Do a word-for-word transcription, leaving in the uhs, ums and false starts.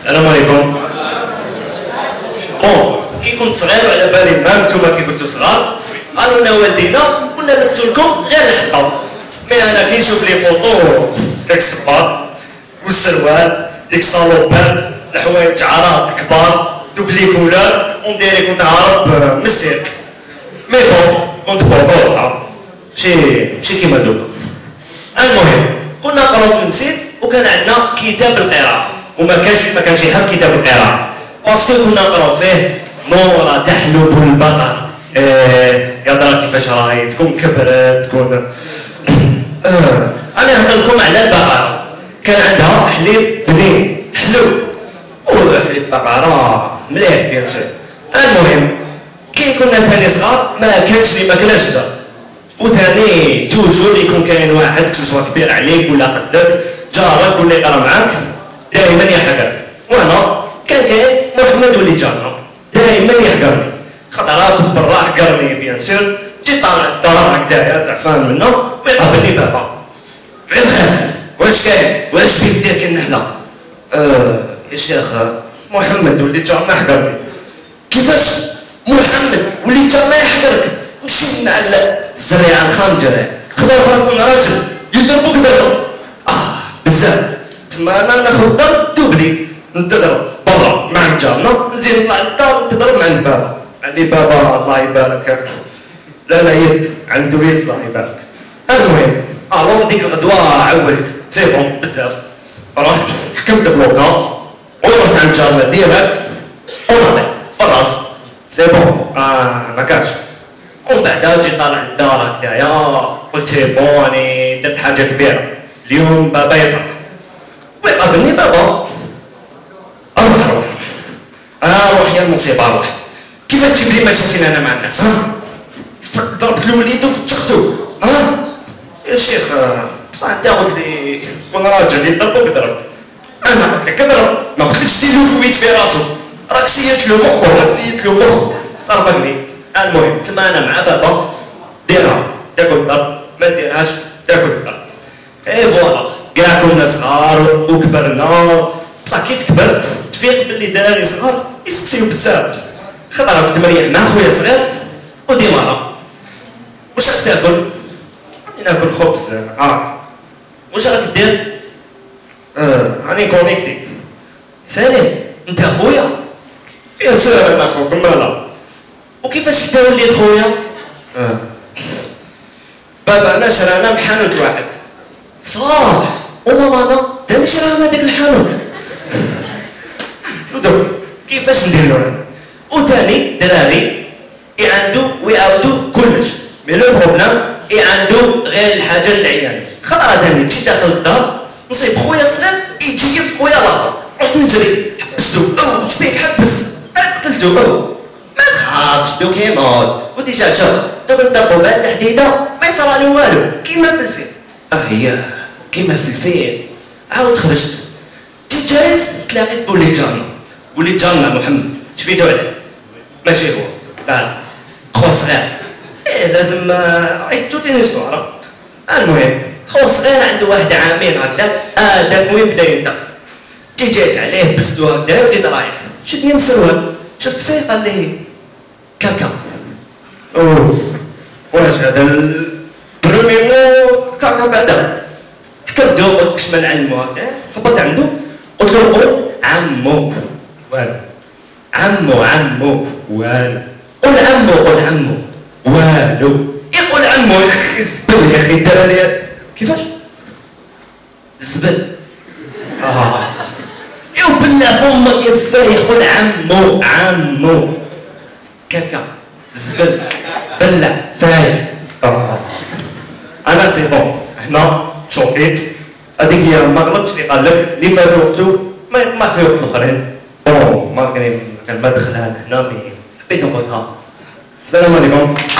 السلام عليكم. بون كي كنت صغير على بالي ما نتوما كي كنتو صغار قالوا لنا والدينا كنا نلبسوا لكم غير الحطه. مي انا كي نشوف لي فوطو داك الصباط والسروال ديك الصالوبات الحوايج عراض كبار دوبلي كولار ونديري كنت هارب من السيرك. مي بون كنت بوطو صعب شي شي كيما دوكا. المهم كنا نقراو في المسجد وكان عندنا كتاب القراءة وما كانش ما كانش يحب كتاب القراءة باسكو كنا نقراو فيه نورا تحلب البقر إيه يا ترى كيفاش راهي تكون كبرت تكون آه. انا نهضر لكم على البقرة كان عندها حليب بنين حلو وحليب بقرة مليح بيان سور. المهم كي كنا ثاني صغار ما كانش لي ما كلاش دا وثاني توجور يكون كاين واحد كسوا كبير عليك ولا قدك جارك ولا يقرا معاك دائما يحقرك. وانا كان كاين محمد ولي جارنا دائما يحقرني خطرات برا حقرني بيان سور جيت طالع الدار هكذايا تعفان منه ويقابلني بابا بعيد خاف واش كاين واش فيك دير كي النحله. اه يا شيخ محمد ولي جارنا حقرني. كيفاش محمد ولي جارنا يحقرك؟ مشي نعلق الزريعه الخنجره خذا فرق راجل يضربوك ضرب اه بزاف تما انا ناخذ ضرب دوبلي نضرب برا مع جارنا نزيد نطلع للدار نضرب مع البابا. عندي بابا الله يبارك لا لا يد عنده يد الله يبارك. المهم الوغ ديك الغدوه عولت سي بون بزاف رحت حكمت بلوكا ورحت عند جارنا ديريكت ونعطي بالراس سي بون اه ما كانش. ومن بعد جيت طالع للدار هكذايا قلت سي بون راني درت حاجه كبيره اليوم بابا يفرح ويقابلني بابا اروح اروح اروح يا المصيبه اروح كيفاش تجيب لي مشاكل انا مع الناس ها ضربت الوليد وفتقتو ها يا شيخ بصح انت قلت لي كون راجل يضرب يضرب انا قلت لك اضرب ما قلتلكش دير له فويت في راسو راك سيت له مخه راك سيت له مخه صرفني. المهم تما انا مع بابا ديرها تاكل الضرب ما ديرهاش تاكل الضرب. اي فوالا كاع كنا صغار وكبرنا بصح كي تكبر تفيق باللي دراري صغار يسقسيو بزاف. خطره كنت مريح مع خويا صغير وديما راه واش راك تاكل؟ راني ناكل خبز اه واش راك دير؟ اه راني كونيكتي. ثاني انت خويا؟ يا سلام انا خوك مالا وكيفاش انت وليت خويا؟ اه بابا انا شرانا بحانوت واحد صالح ومامانا دا مش رانا ديك الحانوت ودوك كيفاش ندير له انا؟ وثاني دراري يعندو ويعاودو كلش مي لو بروبليم يعندو غير الحاجه للعيال. خطره ثاني مشيت داخل الدار نصيب خويا صغير يجي خويا لاطر رحت نجري حبستو او شبيك حبس قتلتو او ما تخافش دوك يموت وديجا شوف دوك الدبوبات الحديده ما يصرالي والو كيما في الفيلم. اه هي كيما في الفيلم. عاود خرجت جيت جالس تلاقيت بولي جارنا ولي جارنا محمد شفيتو عليه ماشي هو لا خو صغير إيه لازم عيطو تاني صغيرة. المهم خو صغير عنده واحد عامين هكذا هذاك وين بدا ينطق كي جيت عليه بسدو هكذا وبديت رايح شدني من السروال شفت فيه قال لي كاكا. اوه واش هذا البرومي مو كاكا بعدا حكمتو قلت كشمل علمو هكذا هبط عنده قلت له قول عمو والو عمو عمو والو قول عمو قول عمو والو يقول عمو يا اخي الزبل يا اخي دار لي كيفاش؟ الزبل اه يو بالله فمك يا الفايخ قول عمو عمو كاكا الزبل بلع فايخ اه انا سي بون هنا شوفيت هذيك هي ما غلطش اللي قال لك اللي فات وقتو ما ما في وقت الاخرين بون ما كان كان ما دخلها هنا مي حبيت نقولها. السلام عليكم.